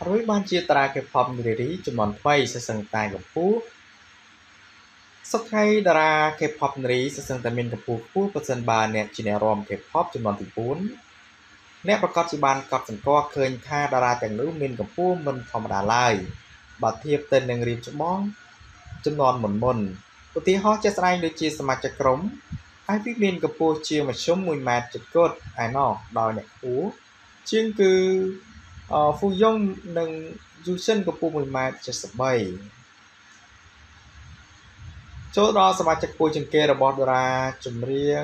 រួចបានជាតារា K-pop នារីចំនួនថ្មីសសឹងតែកម្ពុជាសប្តាហ៍តារា K-pop នារីសសឹងតែមានកម្ពស់ខ្ពស់ប្រសិនបើអ្នកជាអ្នករាំ K-pop ចំនួនទី4អ្នកប្រកាសជាបានកត់សម្គាល់ឃើញថាតារាទាំងនោះមានកម្ពស់មិនធម្មតាឡើយបើធៀបទៅនឹងរៀបច្បងចំនួនមុនឧទាហរណ៍ជាក់ស្ដែងដូចជាសមាជិកក្រុម Ivy មានកម្ពស់ជាមធ្យម1ម៉ែត្រជិតគត់ឯណោះដោយអ្នកខ្ពស់ជាងគឺFu Yong និង Yusen កម្ពស់1ម៉ែត្រ73ចូលដល់សមាជិកខ្ពស់ជាងគេរបស់តារាចម្រៀង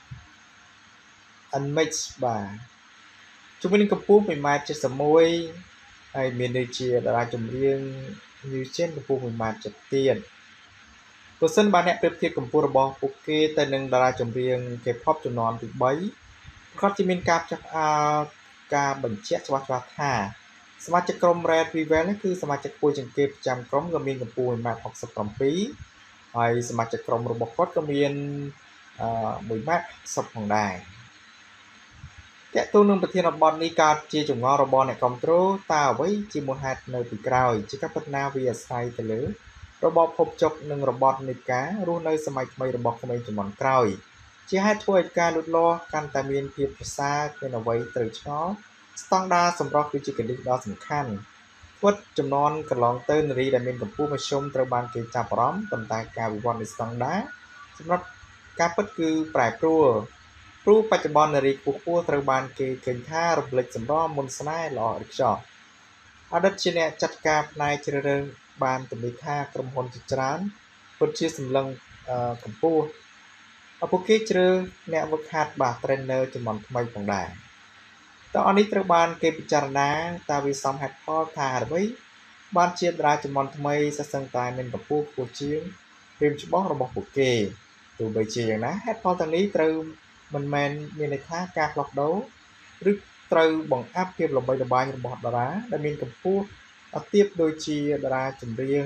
Nmix បាទជំនាញកម្ពស់1ម៉ែត្រ71ហើយមានដូចជាតារាចម្រៀង Yusen កម្ពស់1ម៉ែត្រ7ទៀតបើសិនបើអ្នកប្រៀបធៀបកម្ពស់របស់ពួកគេទៅនឹងតារាចម្រៀង K-pop ជំនាន់ទី3ប្រកាសជាមានការផ្ចះផ្អើលការបញ្ជាក់ច្បាស់ៗថាសមាជិកក្រុម Red Velvet នេះគឺសមាជិកខ្ពស់ជាងគេប្រចាំក្រុមក៏មានកម្ពស់1ម៉ែត្រ67ហើយសមាជិកក្រុមរបស់គាត់ក៏មាន1ម៉ែត្រ60ផងដែរតើតើនឹងប្រធានបទនេះកើតជាចម្ងល់របស់អ្នកគ្រប់គ្រងតើអ្វីជាមូលហេតុនៅពីក្រោយជាការពិតណាវាអាស្រ័យទៅលើរបបភពចុកនិងរបបនៃការរស់នៅសម័យថ្មីរបស់ក្មេងជំនាន់ក្រោយជាហេតុធ្វើឲ្យការលូតលាស់កាន់តែមានភាពប្រសើរគ្មានអ្វីត្រូវឆ្ងល់ស្តង់ដារសម្រស់គឺជាគន្លឹះដ៏សំខាន់ពុតចំនួនកន្លងទៅនារីដែលមានកម្ពស់មធ្យមត្រូវបានគេចាប់អារម្មណ៍ប៉ុន្តែការវិវត្តនៃស្តង់ដារសម្រាប់ការពិតគឺប្រែប្រួលព្រោះបច្ចុប្បន្ននារីខ្ពស់ត្រូវបានគេឃើញថារំលេចសម្រស់មុនស្នេហ៍ល្អឥតខ្ចោះអតីតជាអ្នកចាត់ការផ្នែកជ្រើសរើសបានទម្លាយថាក្រុមហ៊ុនជាច្រើនពិតជាសម្លឹងកម្ពស់ពួកគេជ្រើសអ្នកវឹកហាត់បាទ trainer ចំនួនថ្មីផងដែរតើអននេះត្រូវបានគេពិចារណាតើវាសមហេតុផលថាអ្វីបានជាតារាចំនួនថ្មីសសឹងតែមានកម្ពស់ខ្ពស់ជាងព្រាមច្បងរបស់ពួកគេទោះបីជាយ៉ាងណាហេតុផលទាំងនេះត្រូវមិនមែនមានន័យថាការផ្លាស់ប្ដូរឬត្រូវបង្អាប់ភាពល្បីល្បាញរបស់តារាដែលមានកម្ពស់ទាបដូចជាតារាចម្រៀង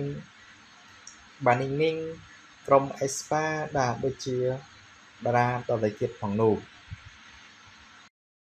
Banning ក្រុម Aespa ដូចជាតារាតន្ត្រីទៀតផងនោះ